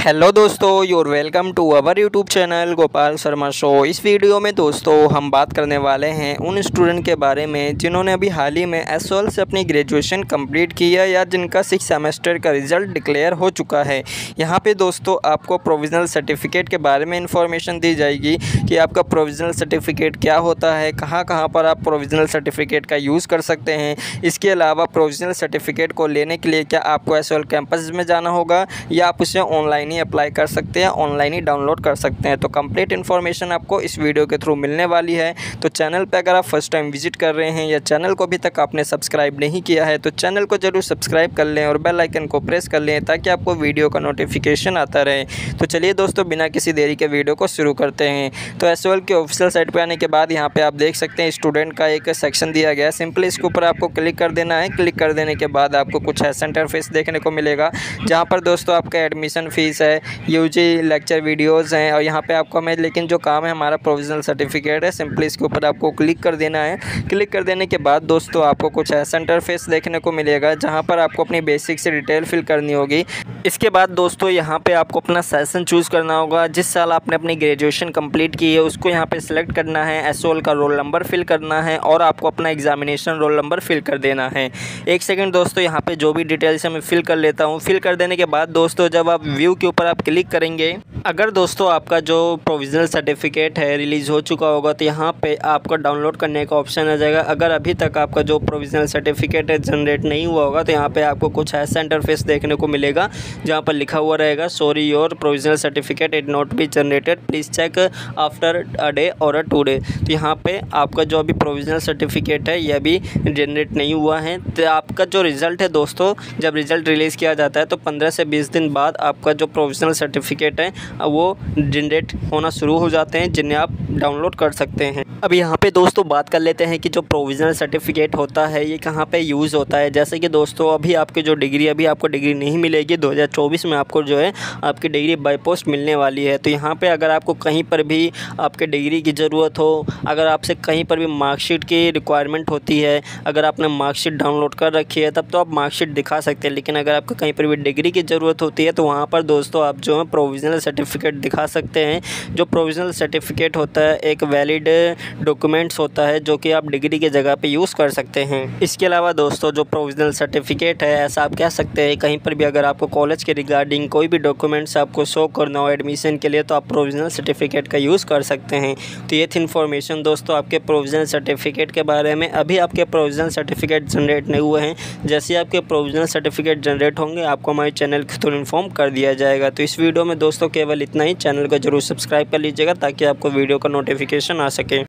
Hello दोस्तों, your welcome to our YouTube channel Gopal Sharma show. इस video में दोस्तों हम बात करने वाले हैं उन स्टूडेंट के बारे में जिन्होंने अभी हाल ही में एसओएल से अपनी ग्रेजुएशन कंप्लीट की है या जिनका 6 सेमेस्टर का रिज़ल्ट डिक्लेयर हो चुका है। यहाँ पे दोस्तों आपको प्रोविज़नल सर्टिफिकेट के बारे में इंफॉर्मेशन दी जाएगी कि आपका प्रोविज़नल सर्टिफिकेट क्या होता है, कहाँ कहाँ पर आप प्रोविज़नल सर्टिफिकेट का यूज़ कर सकते हैं। इसके अलावा प्रोविज़नल सर्टिफिकेट को लेने के लिए क्या आपको एसओएल कैंपस में जाना होगा या आप उसे ऑनलाइन ही अप्लाई कर सकते हैं, ऑनलाइन ही डाउनलोड कर सकते हैं। तो कंप्लीट इन्फॉर्मेशन आपको इस वीडियो के थ्रू मिलने वाली है। तो चैनल पे अगर आप फर्स्ट टाइम विजिट कर रहे हैं या चैनल को अभी तक आपने सब्सक्राइब नहीं किया है तो चैनल को जरूर सब्सक्राइब कर लें और बेल आइकन को प्रेस कर लें ताकि आपको वीडियो का नोटिफिकेशन आता रहे। तो चलिए दोस्तों, बिना किसी देरी के वीडियो को शुरू करते हैं। तो एसओएल के ऑफिशियल साइट पर आने के बाद यहाँ पर आप देख सकते हैं स्टूडेंट का एक सेक्शन दिया गया है। सिंपली इसके ऊपर आपको क्लिक कर देना है। क्लिक कर देने के बाद आपको कुछ ऐसा इंटरफेस देखने को मिलेगा जहाँ पर दोस्तों आपका एडमिशन फ़ीस है, यूजी लेक्चर वीडियोस हैं और यहाँ पे आपको हमें लेकिन जो काम है हमारा प्रोविज़नल सर्टिफिकेट है। सिंपली इसके ऊपर आपको क्लिक कर देना है। क्लिक कर देने के बाद दोस्तों आपको कुछ ऐसा इंटरफेस देखने को मिलेगा जहाँ पर आपको अपनी बेसिक से डिटेल फिल करनी होगी। इसके बाद दोस्तों यहाँ पे आपको अपना सेशन चूज़ करना होगा। जिस साल आपने अपनी ग्रेजुएशन कंप्लीट की है उसको यहाँ पे सिलेक्ट करना है। एसओएल का रोल नंबर फिल करना है और आपको अपना एग्जामिनेशन रोल नंबर फिल कर देना है। एक सेकंड दोस्तों, यहाँ पे जो भी डिटेल्स है मैं फिल कर लेता हूँ। फिल कर देने के बाद दोस्तों जब आप व्यू के ऊपर आप क्लिक करेंगे, अगर दोस्तों आपका जो प्रोविज़नल सर्टिफिकेट है रिलीज़ हो चुका होगा तो यहाँ पे आपको डाउनलोड करने का ऑप्शन आ जाएगा। अगर अभी तक आपका जो प्रोविज़नल सर्टिफिकेट है जनरेट नहीं हुआ होगा तो यहाँ पे आपको कुछ ऐसा इंटरफेस देखने को मिलेगा जहाँ पर लिखा हुआ रहेगा sorry your provisional certificate it not be generated, please check after a day और अ 2 डे। तो यहाँ पे आपका जो अभी प्रोविज़नल सर्टिफिकेट है यह भी जनरेट नहीं हुआ है। तो आपका जो रिज़ल्ट है दोस्तों, जब रिज़ल्ट रिलीज़ किया जाता है तो 15 से 20 दिन बाद आपका जो प्रोविज़नल सर्टिफिकेट है वो जनरेट होना शुरू हो जाते हैं, जिन्हें आप डाउनलोड कर सकते हैं। अब यहाँ पे दोस्तों बात कर लेते हैं कि जो प्रोविज़नल सर्टिफिकेट होता है ये कहाँ पे यूज़ होता है। जैसे कि दोस्तों अभी आपकी जो डिग्री आपको डिग्री नहीं मिलेगी, 2024 में आपको जो है आपकी डिग्री बाय पोस्ट मिलने वाली है। तो यहाँ पे अगर आपको कहीं पर भी आपके डिग्री की ज़रूरत हो, अगर आपसे कहीं पर भी मार्कशीट की रिक्वायरमेंट होती है, अगर आपने मार्कशीट डाउनलोड कर रखी है तब तो आप मार्कशीट दिखा सकते हैं। लेकिन अगर आपको कहीं पर भी डिग्री की ज़रूरत होती है तो वहाँ पर दोस्तों आप जो है प्रोविज़नल सर्टिफिकेट दिखा सकते हैं। जो प्रोविज़नल सर्टिफिकेट होता है एक वैलिड डॉक्यूमेंट्स होता है जो कि आप डिग्री की जगह पे यूज़ कर सकते हैं। इसके अलावा दोस्तों जो प्रोविज़नल सर्टिफिकेट है ऐसा आप कह सकते हैं कहीं पर भी अगर आपको कॉलेज के रिगार्डिंग कोई भी डॉक्यूमेंट्स आपको शो करना हो एडमिशन के लिए तो आप प्रोविज़नल सर्टिफिकेट का यूज़ कर सकते हैं। तो ये थी इन्फॉर्मेशन दोस्तों आपके प्रोविज़नल सर्टिफिकेट के बारे में। अभी आपके प्रोविज़नल सर्टिफिकेट जनरेट नहीं हुए हैं, जैसे आपके प्रोविज़नल सर्टिफिकेट जनरेट होंगे आपको हमारे चैनल के थ्रू इन्फॉर्म कर दिया जाएगा। तो इस वीडियो में दोस्तों केवल इतना ही। चैनल को जरूर सब्सक्राइब कर लीजिएगा ताकि आपको वीडियो का नोटिफिकेशन आ सके।